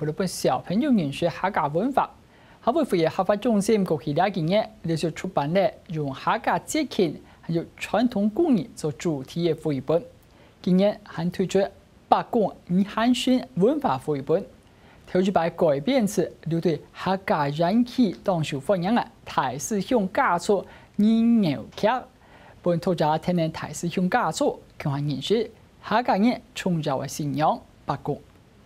为了帮小朋友认识客家文化。校委会合法中心过去2几年，连续出版了用客家节庆还有传统工艺做主题的绘本。今年还推出八公与汉宣文化绘本，头一摆改编自留对客家人气当受欢迎的台式乡家作人牛剧。本土家听听台式乡家作，更还认识客家人重要的信仰八公。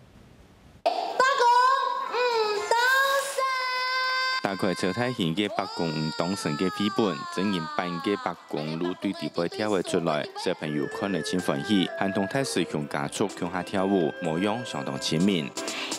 大概朝太县嘅八公唔当神嘅绘本，整人扮嘅八公路对地背跳出来，小朋友看了真欢喜，还同太师兄家族向下跳舞，模样相当亲民。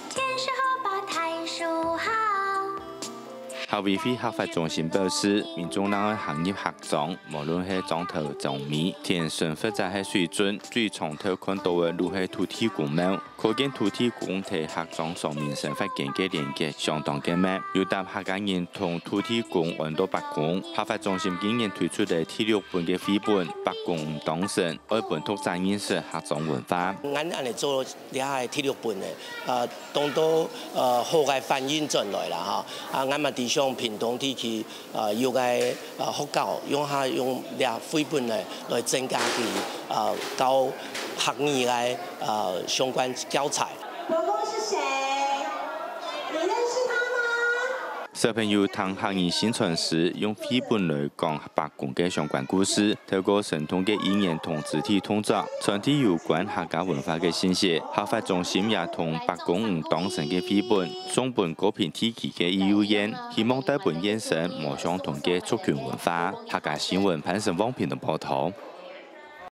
校委会合法中心表示，民众让行业合装，无论是装头、装面、天顺或者系水准，最从头看到嘅路系土地公庙，可见土地公喺合装上面生活间嘅连接相当紧密。有搭客家人同土地公按到八公，合法中心今年推出嘅第6本嘅绘本《八公唔当神》，爱本土展认识客庄文化。 俺嚟做呢係第6本嘅，當到好嘅反映進來啦嚇，俺咪地上屏東地區要嘅學校用呢繪本來增加佢教學業嘅相關教材。 老公是誰？你認識他嗎？ 小朋友聽客人宣傳時，用繪本來講八公嘅相關故事，透過神通嘅語言同肢體動作，傳遞有關客家文化嘅信息。合法中心也同八公唔當神嘅繪本，送本高片地區嘅義務員，希望帶本延伸冇相同嘅族群文化。客家新聞潘成旺平的報道。